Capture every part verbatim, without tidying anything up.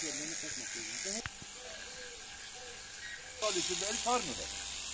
yerlerini kesmek gerekiyor. Çalışırlar, sarmıyorlar.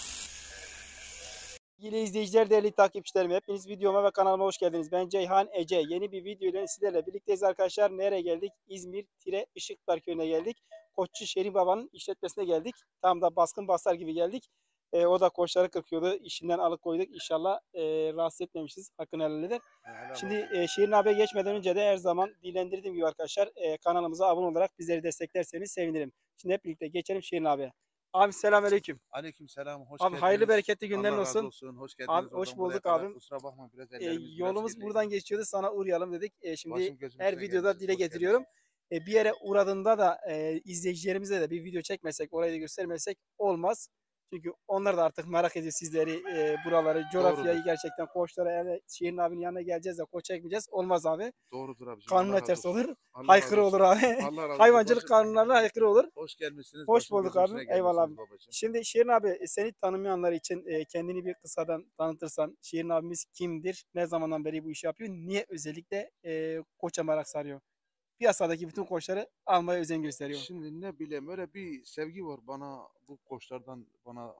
Sevgili izleyiciler, değerli takipçilerim, hepiniz videoma ve kanalıma hoş geldiniz. Ben Ceyhan Ece. Yeni bir video ile sizlerle birlikteyiz arkadaşlar. Nereye geldik? İzmir Tire Işıklar Köyü'ne geldik. Koççu Şerif Baba'nın işletmesine geldik. Tam da baskın basar gibi geldik. E, o da koçları kırkıyordu. İşinden alıkoyduk. İnşallah e, rahatsız etmemişiz. Hakkını helal eder. Şimdi e, Şirin abiye geçmeden önce de her zaman dilendirdiğim gibi arkadaşlar e, kanalımıza abone olarak bizleri desteklerseniz sevinirim. Şimdi hep birlikte geçelim Şirin abiye. Abi selamünaleyküm. Aleykümselam, hoş Abi geldiniz. hayırlı bereketli günlerin Allah razı olsun. olsun. Hoş geldiniz. Abi hoş Oradan buraya bulduk kadar. abim. Kusura bakma, biraz E, ellerimiz biraz yolumuz kirli. buradan geçiyordu, sana uğrayalım dedik. E, şimdi Başım gözüm her üstüne videoda gelmişsiniz, dile hoş getiriyorum. E, bir yere uğradığında da e, izleyicilerimize de bir video çekmesek, orayı da göstermesek olmaz. Çünkü onlar da artık merak ediyor sizleri, e, buraları, coğrafyayı. Doğrudur. Gerçekten koçlara, yani Şirin abinin yanına geleceğiz de koç çekmeyeceğiz. Olmaz abi. Doğrudur abiciğim. Allah Kanuna razı ters olsun. olur. Allah Haykırı razı olur olsun. abi. Allah razı olsun. Hayvancılık Başım- kanunlarına aykırı olur. Hoş gelmişsiniz. Hoş Başım bulduk gözüm abim. üstüne Eyvallah gelmişsiniz abi. babacığım. Şimdi Şirin abi, seni tanımayanlar için e, kendini bir kısadan tanıtırsan, Şirin abimiz kimdir? Ne zamandan beri bu işi yapıyor? Niye özellikle e, koça merak sarıyor? Piyasadaki bütün koçları almaya özen gösteriyor. Şimdi ne bileyim, öyle bir sevgi var bana, bu koçlardan bana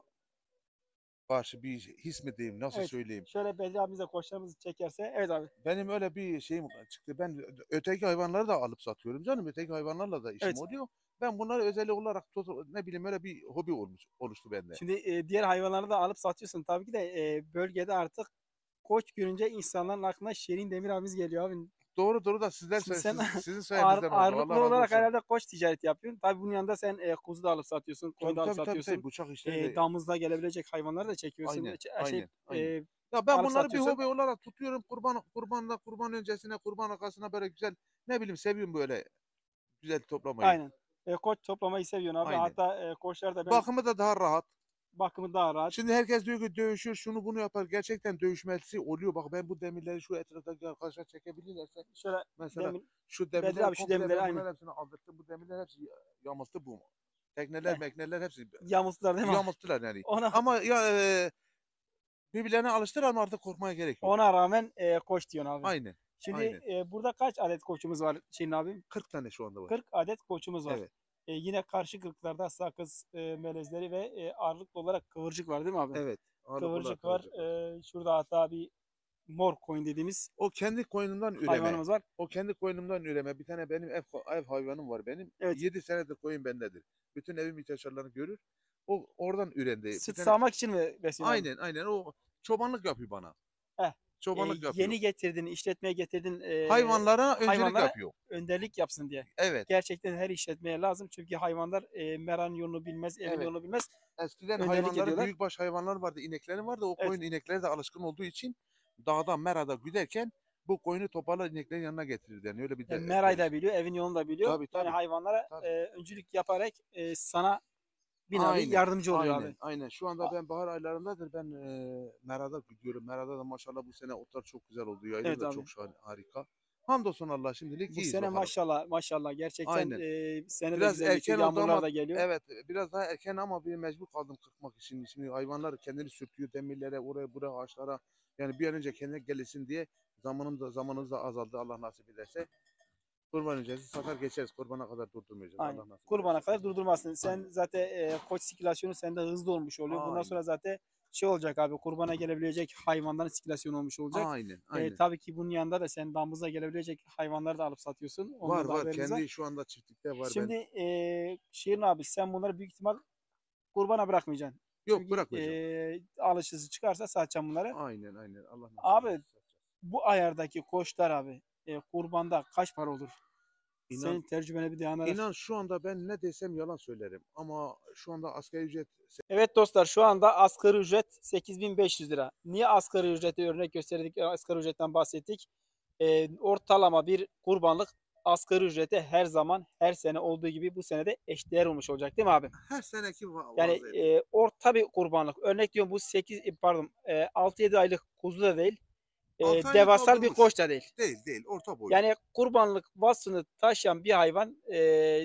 karşı bir his mi diyeyim, nasıl Evet. söyleyeyim. Şöyle Bedri abimiz de koçlarımızı çekerse. Evet abi. Benim öyle bir şeyim çıktı. Ben öteki hayvanları da alıp satıyorum canım. Öteki hayvanlarla da işim Evet. oluyor. Ben bunları özel olarak tut- ne bileyim, öyle bir hobi olmuş oluştu bende. Şimdi e, diğer hayvanları da alıp satıyorsun. Tabii ki de e, bölgede artık koç görünce insanların aklına Şirin Demir abimiz geliyor abi. Doğru doğru da sizler Şimdi sayesinde, sen siz, sizin ağır, sayenizden oldu. ağırlıklı Allah razı olarak olsun. herhalde koç ticareti yapıyorsun. Tabii bunun yanında sen e, kuzu da alıp satıyorsun, koyun Tabii da alıp tabii tabii, tabii. satıyorsun. Bıçak işleri E, de damızda gelebilecek hayvanları da çekiyorsun. aynen E, Şey, aynen e, aynen. Ya ben alıp bunları bir satıyorsun. hobi olarak tutuyorum. Kurban kurbanla kurban öncesine, kurban arkasına böyle güzel, ne bileyim, seviyorum böyle güzel toplamayı. Aynen. E, koç toplamayı seviyorsun abi. Aynen. Hatta e, koçlar da ben Bakımı da daha rahat. bakımı daha rahat. Şimdi herkes diyor ki dövüşür, şunu bunu yapar. Gerçekten dövüşmesi oluyor. Bak, ben bu demirleri şu etraftaki arkadaşlar çekebilirlerse, Şöyle mesela demin şu Bedri demirleri abi şu komple demirleri ben aynı. bunların hepsini aldırttım. Bu demirler hepsi yamultu bu. Tekneler, Eh, mekneler hepsi yamulttular değil mi abi? yamulttular yani. Ona Ama ya e, birbirlerine alıştılar ama artık korkmaya gerek yok. ona rağmen e, koç diyorsun abi. Aynen. Şimdi Aynen. e, burada kaç adet koçumuz var Şirin abi? kırk tane şu anda var. kırk adet koçumuz var. Evet. E, yine karşı kırklarda sakız e, melezleri ve e, ağırlıklı olarak kıvırcık var değil mi abi? Evet. Ağırlık olarak Kıvırcık var. kıvırcık var. E, şurada hatta bir mor koyun dediğimiz O kendi koyunundan üreme. hayvanımız var. O kendi koyunumdan üreme. Bir tane benim ev, ev hayvanım var benim. Evet. yedi senedir koyun bendedir. Bütün evim ihtiyaçlarını görür. O oradan ürendi. Bir Süt tane sağmak için mi besliyorsun abi? aynen aynen, o çobanlık yapıyor bana. Heh. E, Çobanlık yapıyor. yeni getirdin, işletmeye getirdin. E, Hayvanlara öncelik hayvanlara yapıyor. önderlik yapsın diye. Evet. Gerçekten her işletmeye lazım. Çünkü hayvanlar e, meranın yolunu bilmez, evin Evet. yolunu bilmez. Eskiden Önderlik hayvanları, ediyorlar. büyükbaş hayvanlar vardı, ineklerim vardı. O Evet. koyun inekleri de alışkın olduğu için dağda, merada güderken bu koyunu toparlar, ineklerin yanına getirirdi. Yani öyle bir de, Yani Meray da derisi. biliyor, evin yolunu da biliyor. Tabii Yani tabii. hayvanlara Tabii. e, öncülük yaparak e, sana bir nevi Aynen, yardımcı oluyor aynen, abi. aynen. Şu anda ben bahar aylarındadır. Ben e, Mera'da gidiyorum. Mera'da da maşallah bu sene otlar çok güzel oldu. Yaylı Evet da abi. çok şahane, harika. Hamdolsun Allah, şimdilik Bu iyiyiz sene bakalım. maşallah maşallah gerçekten Aynen. e, sene de Biraz güzel erken geçiyor. oldu Yağmurlar ama da geliyor. evet, biraz daha erken ama bir mecbur kaldım kırpmak için. Şimdi hayvanlar kendini sürtüyor demirlere, oraya buraya, ağaçlara. Yani bir an önce kendine gelsin diye zamanım da zamanımız da azaldı, Allah nasip ederse. Kurban öncesi satar geçeriz. Kurbana kadar durdurmayacağız. Aynen. Allah nasip Kurbana ederse. kadar durdurmazsın. Sen Aynen. zaten e, koç sirkülasyonu sende hızlı olmuş oluyor. Bundan Aynen. sonra zaten şey olacak abi, kurbana gelebilecek hayvanların sirkülasyonu olmuş olacak. Aynen. E, Aynen. tabii ki bunun yanında da sen damıza gelebilecek hayvanları da alıp satıyorsun. Ondan Var da var. haberimiz var. Kendi şu anda çiftlikte var. Şimdi Ben e, Şirin abi, sen bunları büyük ihtimal kurbana bırakmayacaksın. yok, Çünkü bırakmayacağım. e, alışısı çıkarsa satacağım bunları. Aynen aynen. Allah nasip Abi ederse. bu ayardaki koçlar abi e, kurbanda kaç para olur? İnan, Senin tecrübene bir dayanarak. inan şu anda ben ne desem yalan söylerim. Ama şu anda asgari ücret Evet dostlar, şu anda asgari ücret sekiz bin beş yüz lira. Niye asgari ücreti örnek gösterdik, asgari ücretten bahsettik? E, ortalama bir kurbanlık asgari ücrete her zaman, her sene olduğu gibi bu sene de eşdeğer olmuş olacak değil mi abi? her seneki va- Yani vaziyeti. e, orta bir kurbanlık. Örnek diyorum, bu sekiz pardon e, altı yedi aylık kuzu da değil. E, altı aylık devasal bir doldurmuş. koç da değil. Değil değil. Orta boy. Yani kurbanlık vasfını taşıyan bir hayvan e,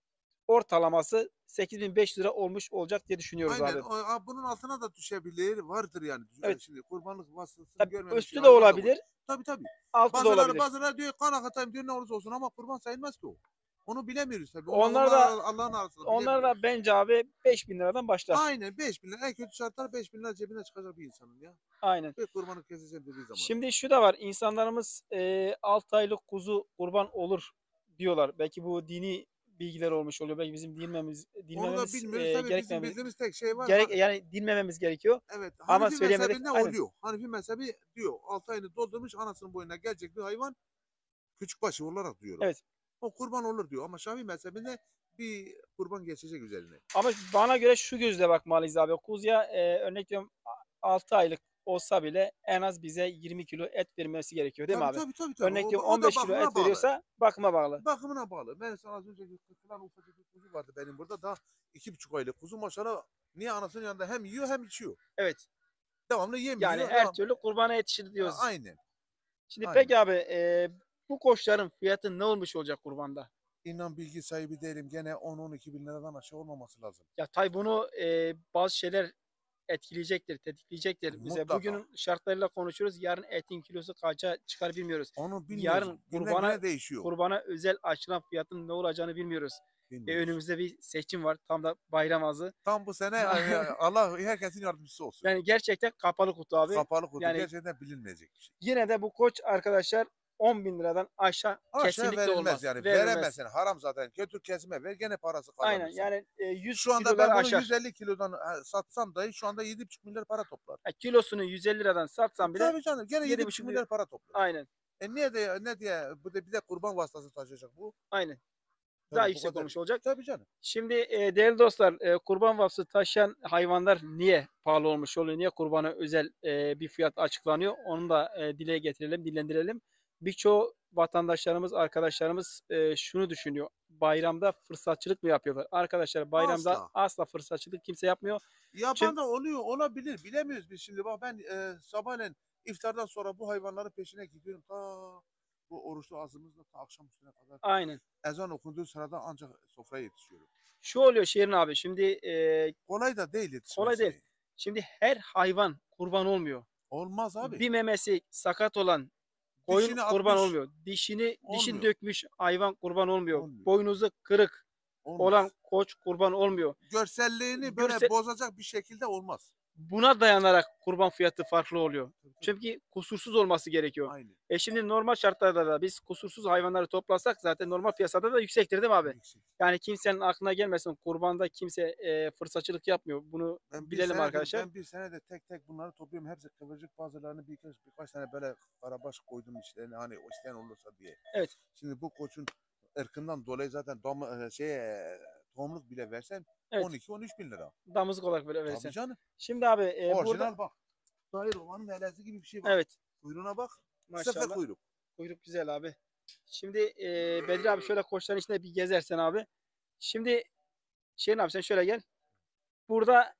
ortalaması sekiz bin beş yüz lira olmuş olacak diye düşünüyoruz Aynen. abi. O, a, bunun altına da düşebilir. Vardır yani. Evet. Şimdi kurbanlık vasfını Tabii görmemiş bir üstü de hayvan da var. olabilir, Tabii tabii. altı da Bazıları olabilir. bazıları diyor kan akıtayım diyor, ne olursa olsun, ama kurban sayılmaz ki o. Onu bilemiyoruz tabii. Onlar da Allah'ın arasında onlar da bence abi beş bin liradan başlar. Aynen beş bin lira. En kötü şartlar beş bin lira cebine çıkacak bir insanın ya. Aynen. Bir kurbanı keseceğim dediği zaman. Şimdi şu da var. İnsanlarımız e, altı aylık kuzu kurban olur diyorlar. Belki bu dini bilgiler olmuş oluyor. Belki bizim dinmemiz Onu da dinlememiz bilmiyoruz e, tabii. Bizim gerekmemiz bildiğimiz tek şey var. gerek yani dinlememiz gerekiyor. Evet. Ama Hanifi söyleyemedik. mezhebinde Aynen. oluyor. Hanifi mezhebi diyor. altı ayını doldurmuş anasının boyuna gelecek bir hayvan küçükbaşı olarak diyorlar. Evet. O kurban olur diyor. Ama Şafii mezhebinde bir kurban geçecek üzerine. Ama bana göre şu gözle bakmalıyız abi. Kuzuya e, örnek veriyorum altı aylık olsa bile en az bize yirmi kilo et vermesi gerekiyor değil mi Tabii abi? tabii tabii. tabii. Örnek O, veriyorum o on da beş kilo bakımına et bağlı. veriyorsa bakıma bağlı. Bakımına bağlı. Ben sana az önce kırkılan ufacık bir kuzu vardı benim burada. Daha iki buçuk aylık kuzu maşallah. Niye anasının yanında hem yiyor hem içiyor. Evet. Devamlı yemiyor. Yani her Devam. türlü kurbana yetişir diyoruz. Aynen. Şimdi Aynen. peki abi e, bu koçların fiyatı ne olmuş olacak kurbanda? İnan bilgi sahibi değilim. Gene on on iki bin liradan aşağı olmaması lazım. Ya tabii bunu e, bazı şeyler etkileyecektir, tetikleyecektir. Bize Mutlaka. bugünün şartlarıyla konuşuyoruz. Yarın etin kilosu kaça çıkar bilmiyoruz. Onu bilmiyoruz. Yarın Günden kurbana güne değişiyor. kurbana özel açılan fiyatın ne olacağını bilmiyoruz. E, Bilmiyoruz. önümüzde bir seçim var. Tam da bayram ağzı. Tam bu sene Allah herkesin yardımcısı olsun. Yani gerçekten kapalı kutu abi. Kapalı kutu Yani gerçekten bilinmeyecek bir şey. yine de bu koç arkadaşlar on bin liradan aşağı Aşağı kesinlikle verilmez olmaz. yani. Verilmez. Veremezsin. Haram zaten. Götür kesime ver gene parası kazanırsın. Aynen yani e, yüz Şu anda kiloları ben bunu aşar. yüz elli kilodan e, satsam dahi şu anda yedi buçuk milyar para toplar. Ya kilosunu yüz elli liradan satsan bile Tabii canım gene yedi yedi buçuk buçuk milyar para toplar. aynen. E niye de ne diye bu da bir de kurban vasıtası taşıyacak bu? Aynen. Tabii Daha bu yüksek kadar. olmuş olacak. Tabii canım. Şimdi e, değerli dostlar e, kurban vasfı taşıyan hayvanlar niye pahalı olmuş oluyor? Niye kurbana özel e, bir fiyat açıklanıyor? Onu da e, dile getirelim, dillendirelim. Birçoğu vatandaşlarımız, arkadaşlarımız e, şunu düşünüyor. Bayramda fırsatçılık mı yapıyorlar? Arkadaşlar bayramda Asla. asla fırsatçılık kimse yapmıyor. Yapan Çünkü da oluyor olabilir bilemiyoruz biz şimdi. Bak ben e, sabahleyin iftardan sonra bu hayvanların peşine gidiyorum. Ta bu oruçlu ağzımızda ta akşam üstüne kadar. aynen. Ezan okunduğu sırada ancak sofraya yetişiyorum. Şu oluyor Şehrin abi. Şimdi e, Kolay da değil yetişmesi. kolay değil. Şimdi her hayvan kurban olmuyor. Olmaz abi. Bir memesi sakat olan koyun Dişini kurban atmış, olmuyor. Dişini dişin olmuyor. dökmüş hayvan kurban olmuyor. Olmuyor. Boynuzu kırık Olmaz. olan koç kurban olmuyor. Görselliğini böyle Görse- bozacak bir şekilde olmaz. Buna dayanarak kurban fiyatı farklı oluyor. Çünkü kusursuz olması gerekiyor. Aynen. E şimdi normal şartlarda da biz kusursuz hayvanları toplasak zaten normal piyasada da yüksektir değil mi abi? Yüksek. Yani kimsenin aklına gelmesin kurbanda kimse e, fırsatçılık yapmıyor. Bunu Ben bir bilelim senedir- arkadaşlar. Ben bir senede tek tek bunları topluyorum. Hepsi kıvırcık bazılarını birkaç, birkaç tane böyle karabaş koydum içlerine hani o isteyen olursa diye. Evet. Şimdi bu koçun ırkından dolayı zaten dam, şey, e, tohumluk bile versen Evet. on iki on üç bin lira. Damızlık olarak böyle verirsen. Tabii canım. Şimdi abi e, Orijinal burada bak. Tahir Ova'nın melezi gibi bir şey bak. evet Kuyruğuna bak. Sefer maşallah. kuyruk. Kuyruk güzel abi. Şimdi e, Bedri abi şöyle koçların içinde bir gezersen abi. Şimdi Şirin abi sen şöyle gel. Burada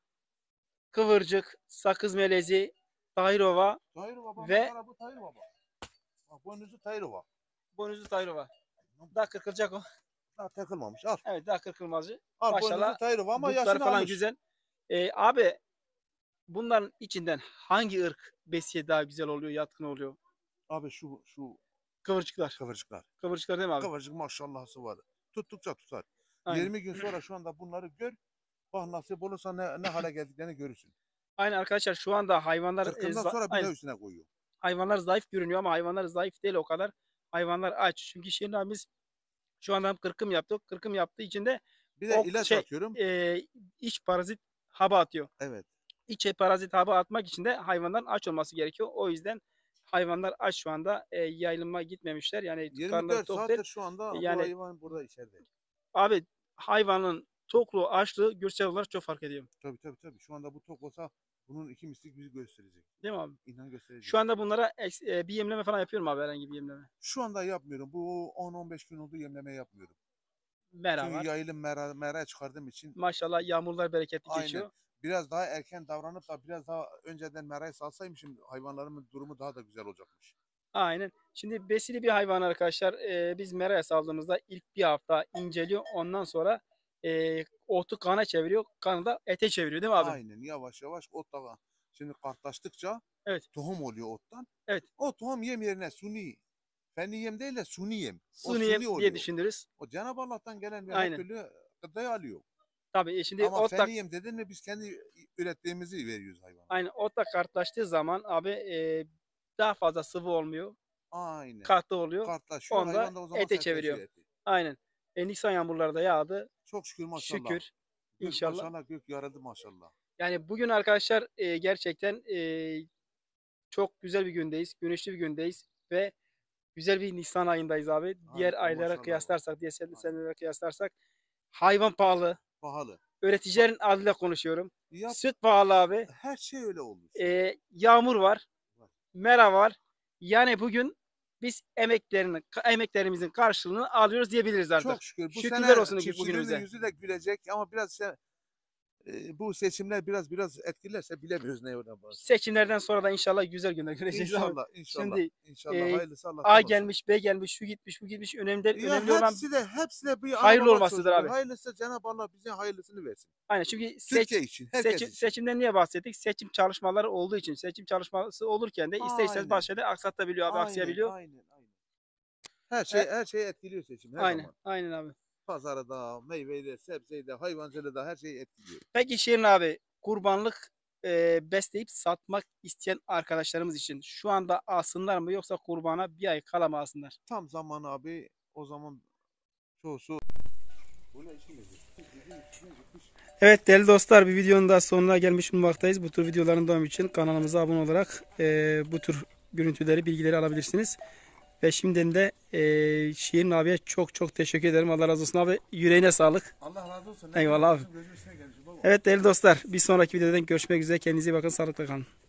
kıvırcık, sakız melezi, Tahirova, Tahir Ova bak. Ve- Ve... Bu Tahir Ova bak. Bak boynuzu Tahir Ova. boynuzlu Tahirova. Daha kırkılacak o. Daha takılmamış. Al. Evet daha kırkılmazcı. Al Maşallah, boynuzu Tahir Ova ama Butları yaşını falan almış. güzel. E, abi bunların içinden hangi ırk besiye daha güzel oluyor, yatkın oluyor? Abi şu şu Kıvırcıklar. kıvırcıklar. Kıvırcıklar değil mi abi? Kıvırcık maşallahı var. Tuttukça tutar. Aynen. yirmi gün sonra şu anda bunları gör. Bak nasip olursa ne, ne hale geldiklerini görürsün. Aynen arkadaşlar şu anda hayvanlar e, Kırkından za- sonra bir aynen. de üstüne koyuyor. Hayvanlar zayıf görünüyor ama hayvanlar zayıf değil o kadar. Hayvanlar aç. Çünkü Şirin abimiz şu anda kırkım yaptık. Kırkım yaptığı için de Bir de o ilaç şey, atıyorum. e, iç parazit haba atıyor. Evet. İç parazit haba atmak için de hayvanların aç olması gerekiyor. O yüzden hayvanlar aç şu anda e, yayılıma gitmemişler. Yani yirmi karnları dört tok saattir değil. şu anda Yani- bu hayvan burada içeride. Abi hayvanın tokluğu, açlığı görsel olarak çok fark ediyor. Tabii tabii tabii. Şu anda bu tok olsa bunun iki mislik bizi gösterecek. Değil mi abi? İnan gösterecek. Şu anda bunlara eks- e, bir yemleme falan yapıyorum abi herhangi bir yemleme. Şu anda yapmıyorum. Bu on on beş gün oldu yemleme yapmıyorum. Mera var. Çünkü yayılım mera, mera çıkardığım için Maşallah yağmurlar bereketli aynen. geçiyor. Biraz daha erken davranıp da biraz daha önceden merayı salsaymışım hayvanlarımın durumu daha da güzel olacakmış. Aynen. Şimdi besili bir hayvan arkadaşlar. e, biz meraya saldığımızda ilk bir hafta inceliyor. Ondan sonra e, otu kana çeviriyor. Kanı da ete çeviriyor değil mi abi? Aynen yavaş yavaş ot da şimdi kartlaştıkça Evet. tohum oluyor ottan. Evet. O tohum yem yerine suni fenli yem değil de suni yem. O Suni yem suni diye oluyor. düşünürüz. O Cenab-ı Allah'tan gelen bir Aynen. her türlü gıdayı alıyor. Tabii e, şimdi Ama otla, fenli yem dedin mi biz kendi ürettiğimizi veriyoruz hayvana. aynen, otla kartlaştığı zaman abi e, daha fazla sıvı olmuyor. Aynen. Katı oluyor. Kartlaşıyor. Onu da Hayvan da o zaman ete sertleşiyor çeviriyor. eti. Aynen. E, Nisan yağmurları da yağdı. Çok şükür maşallah. Şükür. Gök İnşallah. maşallah gök yaradı maşallah. Yani bugün arkadaşlar e, gerçekten e, çok güzel bir gündeyiz. Güneşli bir gündeyiz ve güzel bir Nisan ayındayız abi. Diğer Harika, aylara maşallah kıyaslarsak, diğer Aynen. senelere kıyaslarsak hayvan pahalı. Pahalı. Üreticilerin adıyla konuşuyorum. Yap, Süt pahalı abi. her şey öyle olmuş. E, yağmur var. Var. Mera var. Yani bugün biz emeklerini, emeklerimizin karşılığını alıyoruz diyebiliriz artık. Çok şükür. Bu Şükürler sene olsun çiftçinin bugünümüze. yüzü de gülecek ama biraz se- e, bu seçimler biraz biraz etkilerse bilemiyoruz ne oradan bahsediyor. Seçimlerden sonra da inşallah güzel günler göreceğiz abi. İnşallah, inşallah. Şimdi, inşallah e, hayırlısı Allah'tan A olsun. gelmiş, B gelmiş, şu gitmiş, bu gitmiş. Önemli, Ya önemli olan hepsi de hepsi de bir hayırlı ana baba olmasıdır çocuğu. abi. Hayırlısı Cenab-ı Allah bize hayırlısını versin. aynen çünkü seç, Türkiye için, herkes seçim, için. seçimden niye bahsettik? Seçim çalışmaları olduğu için. Seçim çalışması olurken de ister istemez Aynen. bazı şeyler aksatabiliyor abi, Aynen, aksayabiliyor. aynen, aynen. Her şey her şeyi etkiliyor seçim her Aynen, zaman. aynen abi. Pazarı da, meyveyi de, sebzeyi de, hayvancılığı da her şeyi etkiliyor. Peki Şirin abi, kurbanlık e, besleyip satmak isteyen arkadaşlarımız için şu anda alsınlar mı yoksa kurbana bir ay kala mı alsınlar? Tam zamanı abi o zaman çoğusu. Bu ne işin Evet değerli dostlar, bir videonun daha sonuna gelmiş bulunmaktayız. Bu tür videoların devamı için kanalımıza abone olarak e, bu tür görüntüleri, bilgileri alabilirsiniz. Ve şimdiden de e, Şirin abiye çok çok teşekkür ederim. Allah razı olsun abi. Yüreğine sağlık. Allah razı olsun. Eyvallah abi. Evet değerli dostlar, bir sonraki videoda görüşmek üzere. Kendinize iyi bakın. Sağlıkla kalın.